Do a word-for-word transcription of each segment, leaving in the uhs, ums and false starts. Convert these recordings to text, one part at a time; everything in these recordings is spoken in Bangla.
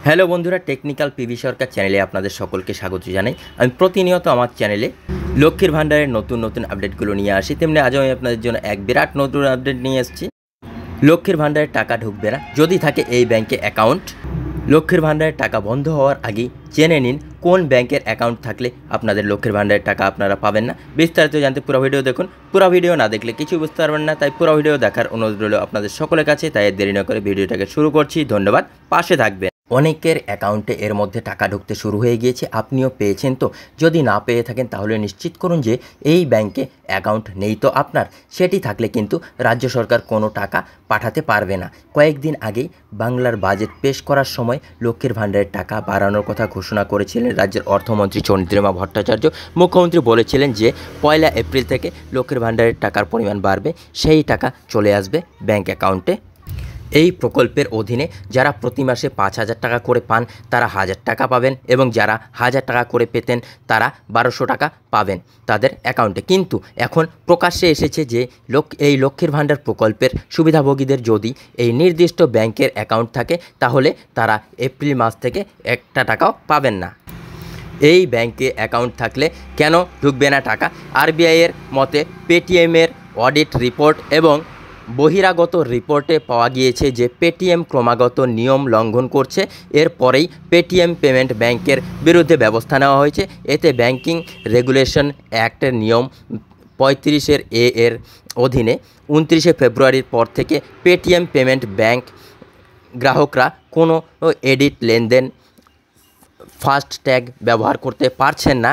হ্যালো বন্ধুরা, টেকনিক্যাল পিভি সরকার চ্যানেলে আপনাদের সকলকে স্বাগত জানাই। আমি প্রতিনিয়ত আমার চ্যানেলে লক্ষ্মীর ভাণ্ডারের নতুন নতুন আপডেটগুলো নিয়ে আসি। তেমনি আজও আমি আপনাদের জন্য এক বিরাট নতুন আপডেট নিয়ে এসেছি। লক্ষ্মীর ভাণ্ডারের টাকা ঢুকবে না যদি থাকে এই ব্যাংকে অ্যাকাউন্ট। লক্ষ্মীর ভাণ্ডারের টাকা বন্ধ হওয়ার আগেই জেনে নিন কোন ব্যাংকের অ্যাকাউন্ট থাকলে আপনাদের লক্ষ্মীর ভাণ্ডারের টাকা আপনারা পাবেন না। বিস্তারিত জানতে পুরো ভিডিও দেখুন। পুরো ভিডিও না দেখলে কিছু বুঝতে পারবেন না, তাই পুরো ভিডিও দেখার অনুরোধ রইল আপনাদের সকলের কাছে। তাই দেরি না করে ভিডিওটাকে শুরু করছি। ধন্যবাদ, পাশে থাকবেন। অনেকের অ্যাকাউন্টে এর মধ্যে টাকা ঢুকতে শুরু হয়ে গিয়েছে, আপনিও পেয়েছেন। তো যদি না পেয়ে থাকেন তাহলে নিশ্চিত করুন যে এই ব্যাংকে অ্যাকাউন্ট নেই তো আপনার। সেটি থাকলে কিন্তু রাজ্য সরকার কোনো টাকা পাঠাতে পারবে না। কয়েকদিন আগেই বাংলার বাজেট পেশ করার সময় লক্ষ্মীর ভাণ্ডারের টাকা বাড়ানোর কথা ঘোষণা করেছিলেন রাজ্যের অর্থমন্ত্রী চন্দ্রিমা ভট্টাচার্য। মুখ্যমন্ত্রী বলেছিলেন যে পয়লা এপ্রিল থেকে লক্ষ্মীর ভাণ্ডারের টাকার পরিমাণ বাড়বে, সেই টাকা চলে আসবে ব্যাংক অ্যাকাউন্টে। এই প্রকল্পের অধীনে যারা প্রতি মাসে পাঁচ হাজার টাকা করে পান তারা হাজার টাকা পাবেন, এবং যারা হাজার টাকা করে পেতেন তারা বারোশো টাকা পাবেন তাদের অ্যাকাউন্টে। কিন্তু এখন প্রকাশ্যে এসেছে যে লোক এই লক্ষ্মীর ভাণ্ডার প্রকল্পের সুবিধাভোগীদের যদি এই নির্দিষ্ট ব্যাংকের অ্যাকাউন্ট থাকে তাহলে তারা এপ্রিল মাস থেকে একটা টাকাও পাবেন না। এই ব্যাংকে অ্যাকাউন্ট থাকলে কেন ঢুকবে না টাকা? আরবিআইয়ের মতে পেটিএমের অডিট রিপোর্ট এবং বহিরাগত রিপোর্টে পাওয়া গিয়েছে যে পেটিএম ক্রমাগত নিয়ম লঙ্ঘন করছে। এরপরেই পেটিএম পেমেন্ট ব্যাংকের বিরুদ্ধে ব্যবস্থা নেওয়া হয়েছে। এতে ব্যাংকিং রেগুলেশন অ্যাক্টের নিয়ম পঁয়ত্রিশের এ এর অধীনে উনত্রিশে ফেব্রুয়ারির পর থেকে পেটিএম পেমেন্ট ব্যাংক গ্রাহকরা কোনো এডিট লেনদেন ফাস্ট ট্যাগ ব্যবহার করতে পারছেন না।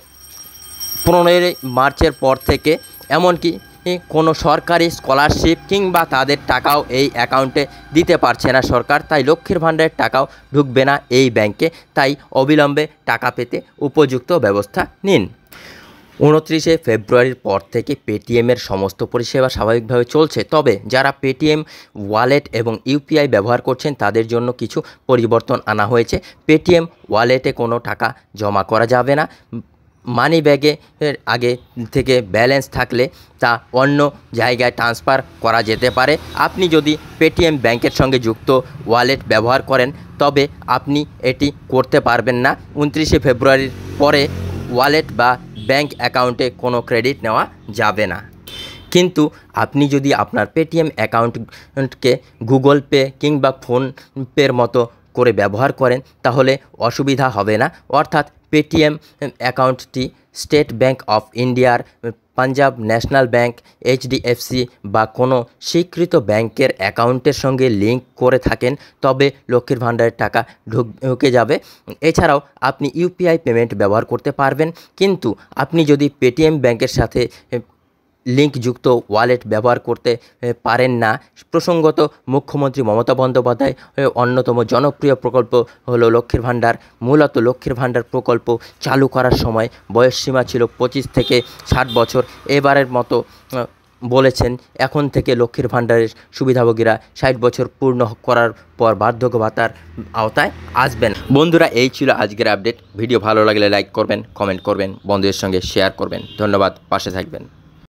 পনেরোই মার্চের পর থেকে এমনকি কোনো সরকারি স্কলারশিপ কিংবা তাদের টাকাও এই অ্যাকাউন্টে দিতে পারছে না সরকার। তাই লক্ষ্মীর ভাণ্ডারের টাকাও ঢুকবে না এই ব্যাংকে। তাই অবিলম্বে টাকা পেতে উপযুক্ত ব্যবস্থা নিন। উনত্রিশে ফেব্রুয়ারির পর থেকে পেটিএমের সমস্ত পরিষেবা স্বাভাবিকভাবে চলছে। তবে যারা পেটিএম ওয়ালেট এবং ইউপিআই ব্যবহার করছেন তাদের জন্য কিছু পরিবর্তন আনা হয়েছে। পেটিএম ওয়ালেটে কোনো টাকা জমা করা যাবে না। মানি ব্যাগে আগে থেকে ব্যালেন্স থাকলে তা অন্য জায়গায় ট্রান্সফার করা যেতে পারে। আপনি যদি পেটিএম ব্যাংকের সঙ্গে যুক্ত ওয়ালেট ব্যবহার করেন তবে আপনি এটি করতে পারবেন না। উনত্রিশে ফেব্রুয়ারির পরে ওয়ালেট বা ব্যাংক অ্যাকাউন্টে কোনো ক্রেডিট নেওয়া যাবে না। কিন্তু আপনি যদি আপনার পেটিএম অ্যাকাউন্টকে গুগল পে কিংবা ফোনপের মতো করে ব্যবহার করেন তাহলে অসুবিধা হবে না। অর্থাৎ পেটিএম অ্যাকাউন্টটি স্টেট ব্যাংক অফ ইন্ডিয়ার, পাঞ্জাব ন্যাশনাল ব্যাংক, এইচডিএফসি বা কোনো স্বীকৃত ব্যাংকের অ্যাকাউন্টের সঙ্গে লিঙ্ক করে থাকেন তবে লক্ষ্মীর ভাণ্ডারের টাকা ঢুক ঢুকে যাবে। এছাড়াও আপনি ইউপিআই পেমেন্ট ব্যবহার করতে পারবেন। কিন্তু আপনি যদি পেটিএম ব্যাংকের সাথে লিঙ্কযুক্ত ওয়ালেট ব্যবহার করতে পারেন না। প্রসঙ্গত মুখ্যমন্ত্রী মমতা বন্দ্যোপাধ্যায় অন্যতম জনপ্রিয় প্রকল্প হলো লক্ষ্মীর ভাণ্ডার। মূলত লক্ষ্মীর ভাণ্ডার প্রকল্প চালু করার সময় বয়সসীমা ছিল পঁচিশ থেকে ষাট বছর। এবারের মতো বলেছেন এখন থেকে লক্ষ্মীর ভাণ্ডারের সুবিধাভোগীরা ষাট বছর পূর্ণ করার পর বার্ধক্য ভাতার আওতায় আসবেন। বন্ধুরা, এই ছিল আজকের আপডেট। ভিডিও ভালো লাগলে লাইক করবেন, কমেন্ট করবেন, বন্ধুদের সঙ্গে শেয়ার করবেন। ধন্যবাদ, পাশে থাকবেন।